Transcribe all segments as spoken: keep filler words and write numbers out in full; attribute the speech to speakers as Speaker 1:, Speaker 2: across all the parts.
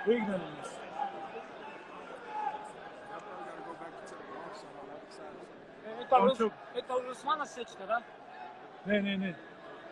Speaker 1: ignorance.
Speaker 2: Это у Усмана сечка, да?
Speaker 1: Не, не, не.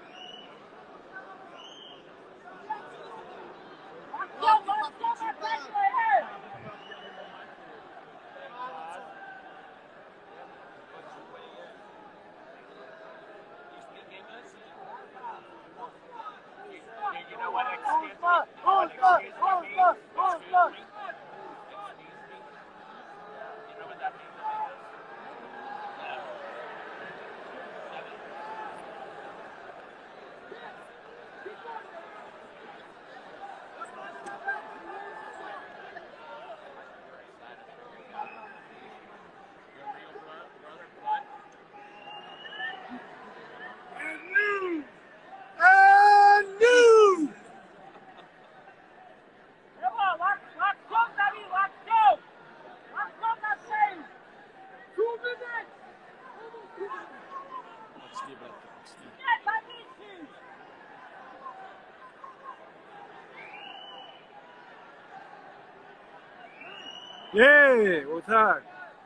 Speaker 1: Ей, вот так.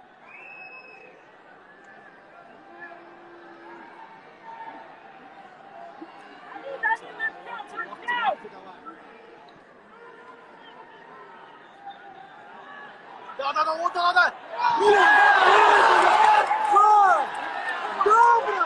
Speaker 3: Да, да, да, вот да, да. Добро!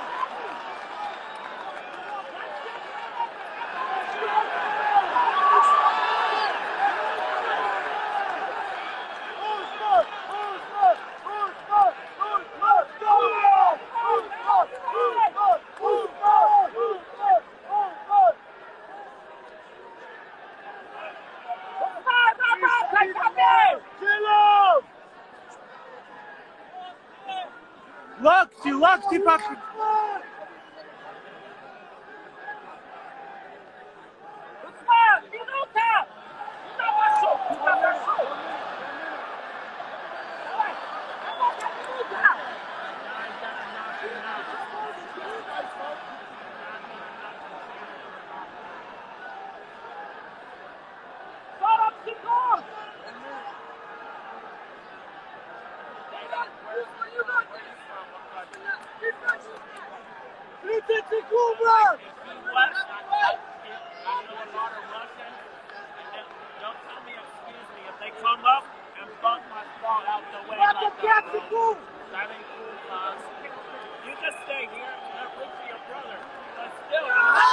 Speaker 1: Локти, локти пошли.
Speaker 2: Усман, минута! Куда пошел? Куда пошел? Давай! Минута! сорок секунд!
Speaker 3: тридцать секунд, брат!
Speaker 2: They come up and bump my ball out the way like that, bro. That ain't cool, cuz. You just stay here and root for your brother. But still,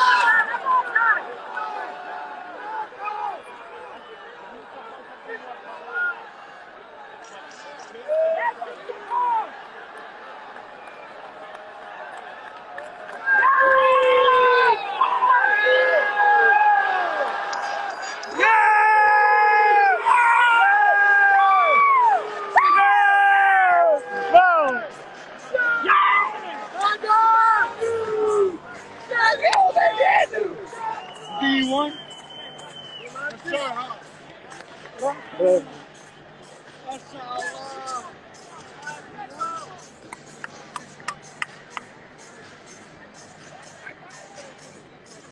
Speaker 1: Do you want?
Speaker 3: Sure, huh?
Speaker 1: Bro.
Speaker 3: Mashallah.